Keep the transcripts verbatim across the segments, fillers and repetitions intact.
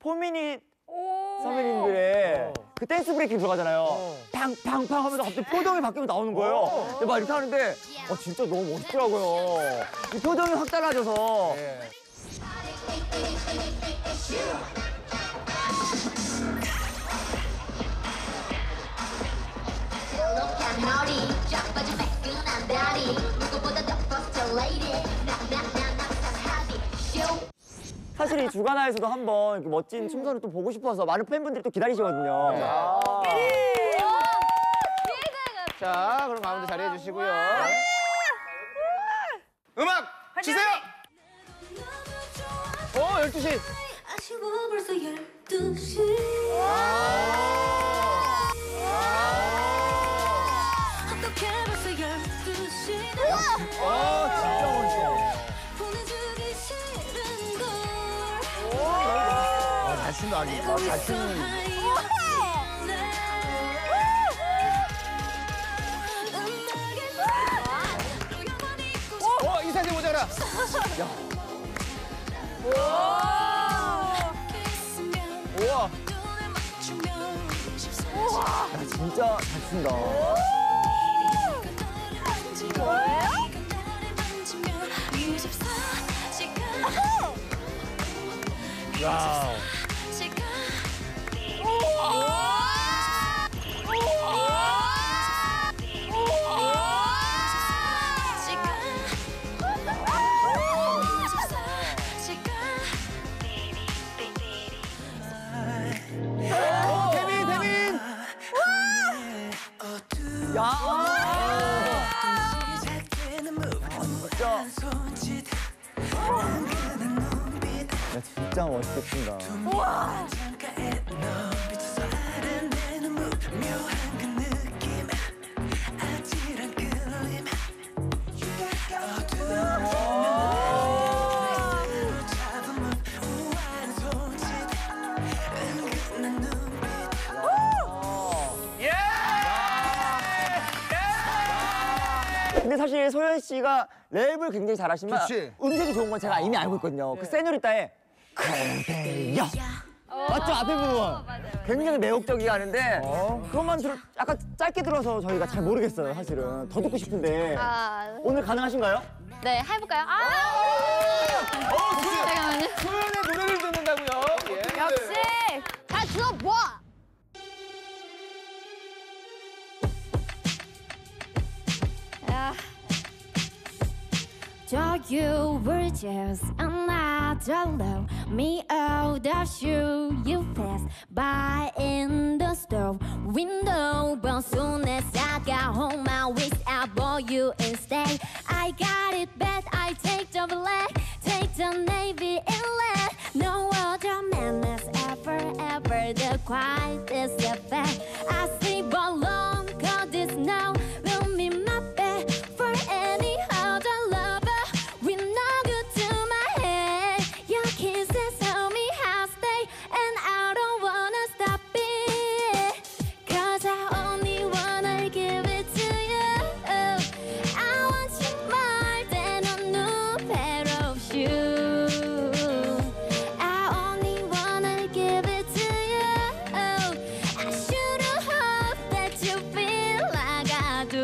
포미닛 선배님들의 그 댄스 브레이킹 들어가잖아요. 팡팡팡 하면서 갑자기 표정이 바뀌면 나오는 거예요. 근데 막 이렇게 하는데 어, 진짜 너무 멋있더라고요. 이 표정이 확 달라져서. 네. 사실 이 주간화에서도 한번 이렇게 멋진 춤선을 또 보고 싶어서 많은 팬분들이 또 기다리시거든요. 네. 자, 그럼 가운데 자리해 주시고요. 음악 주세요! 어, 열두 시. 아쉬워 벌써 열두 시. 어떻게 벌써 열두 시. 어, 진짜 멋있어. 보내주기 싫은 걸. 아, 잘 춘다, 아니. 아, 잘 추는. 어, 이 사진 모자라. 야. 우와. 우와. 야, 진짜 잘 춘다. 뭐예요? 야. 태민, 태민. 야. 야, 진짜 멋있게 춘다. 우와. 근데 사실 소연 씨가 랩을 굉장히 잘하시지만 그치. 음색이 좋은 건 제가 이미 알고 있거든요. 그 세뇨리따의 그대여 맞죠? 앞에 부분 굉장히 매혹적이게 하는데 어. 그것만 들어 약간 짧게 들어서 저희가 잘 모르겠어요. 사실은 더 듣고 싶은데 아, 오늘 가능하신가요? 네, 해볼까요? 아! 어, 좋지. 잠깐만요. 소연의 노래를 듣는다고요? 예. 역시! 다 들어봐! 야. Thought you were just another love me out of shoe. You passed by in the store window, but soon as I got home, I wish I bought you instead. I got it bad. I take the black, take the navy inlet. No other man has ever, ever the quietest effect. I sleep alone, 'cause this now will be my bed for any other lover. We're not good to my head. Your kisses tell me how to stay, and I don't wanna stop it. 'Cause I only wanna give it to you. I want you more than a new pair of shoes. I only wanna give it to you. I should've hoped that you feel like I do.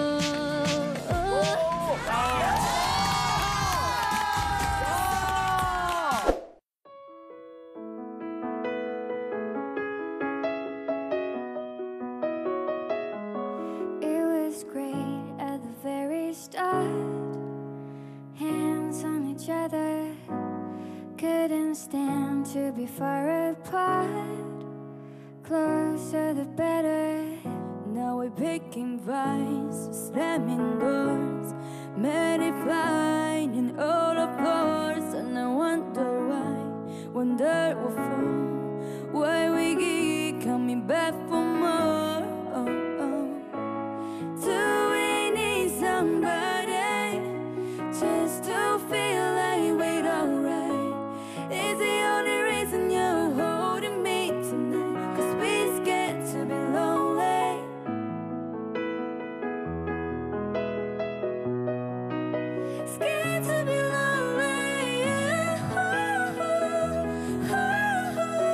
It was great at the very start. Hands on each other, couldn't stand to be far apart. Closer the better. Now we're picking vines, slamming doors, manifying all of course. And I wonder why, wonder what for, why we keep coming back for more. Oh, oh. Do we need somebody just to feel like we're alright? Is the only reason you're holding me tonight? 'Cause we're scared to be lonely. Scared to be lonely. Oh, oh, oh.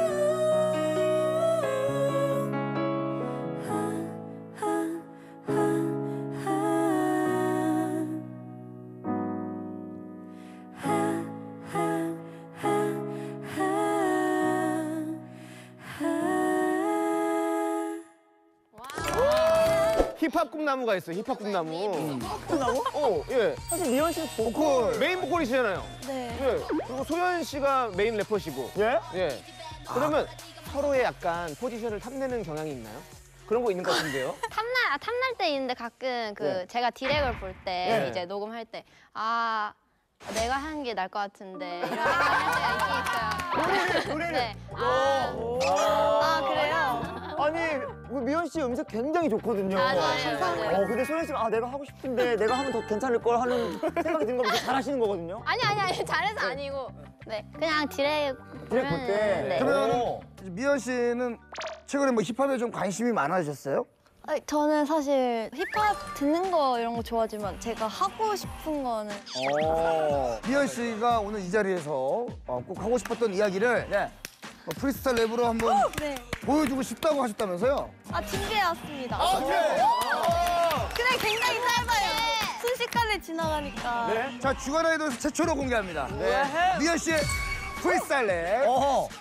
힙합 꿈나무가 있어요. 힙합 꿈나무. 나고? 어, 예. 사실 미연 씨는 보컬. 메인 보컬이시잖아요. 네. 예. 그리고 소연 씨가 메인 래퍼시고. 예? 예. 그러면 서로의 약간 포지션을 탐내는 경향이 있나요? 그런 거 있는 것 같은데요? 탐날 아, 탐날 때 있는데 가끔 그 네. 제가 디렉을 볼 때 네. 이제 녹음할 때 아 내가 하는 게 나을 것 같은데 이런 생각할 때가 있긴 있어요. 노래를. 네. 아, 아 그래요? 아니 우리 미연 씨 음색 굉장히 좋거든요. 아, 네, 맞아요. 어 근데 소연 씨가 아 내가 하고 싶은데 내가 하면 더 괜찮을 걸 하는 생각이 드는 거면서 잘하시는 거거든요. 아니 아니 아니 잘해서 아니고 네 그냥 디렉 디렉 볼 때. 네. 그러면 오. 미연 씨는 최근에 뭐 힙합에 좀 관심이 많아지셨어요? 아니, 저는 사실 힙합 듣는 거 이런 거 좋아하지만 제가 하고 싶은 거는 어. 미연 씨가 오늘 이 자리에서 어, 꼭 하고 싶었던 이야기를 네. 뭐 프리스타일 랩으로 한번 네. 보여주고 싶다고 하셨다면서요? 아 준비해왔습니다. 오케이. 근데 굉장히 짧아요. 순식간에 지나가니까. 네. 자, 주간 아이돌에서 최초로 공개합니다. 네. 미연 씨의 프리스타일 랩. 어허.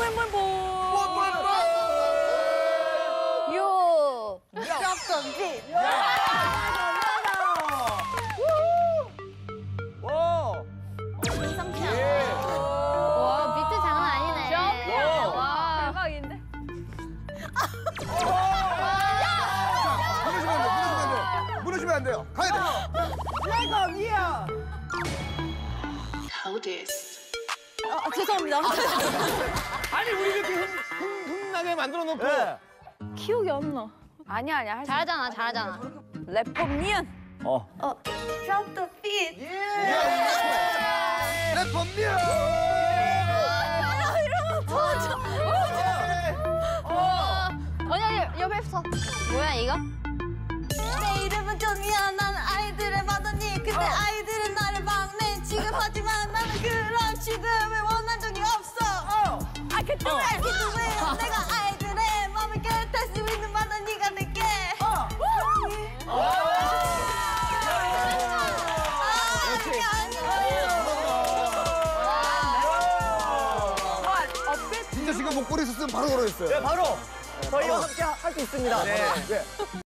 요. 점 비. 와. 와 비트 장난 아니네. 와. 와. 대박인데? 무너지면 안 돼, 무너지면 안 돼. 무너지면 안 돼요. 가야 돼. 아, 죄송합니다. 아니, 우리 이렇게 흥, 흥, 흥나게 만들어 놓고. 네. 기억이 안 나. 아니야, 아니야. 할 수- 잘하잖아 잘하잖아. 래퍼 미연. 어. 어. Drop the beat. 래퍼 미연. 언니 언니 옆에 서. 뭐야 이거? 내 이름은 존이야. 난 아이들을 받았니? 근데 아이들은 나를 막내 취급하지만 나는 그런 취급을 원한 적이 없어. 아, 그때 기도해. 내가 아이들의 마음을 깨끗할 수 있는 바다 네가 내게. 아, 그게 아니야. 진짜 지금 목걸이 있었으면 바로 걸어냈어요. 네 바로 저희와 함께 할 수 있습니다. 네. 네.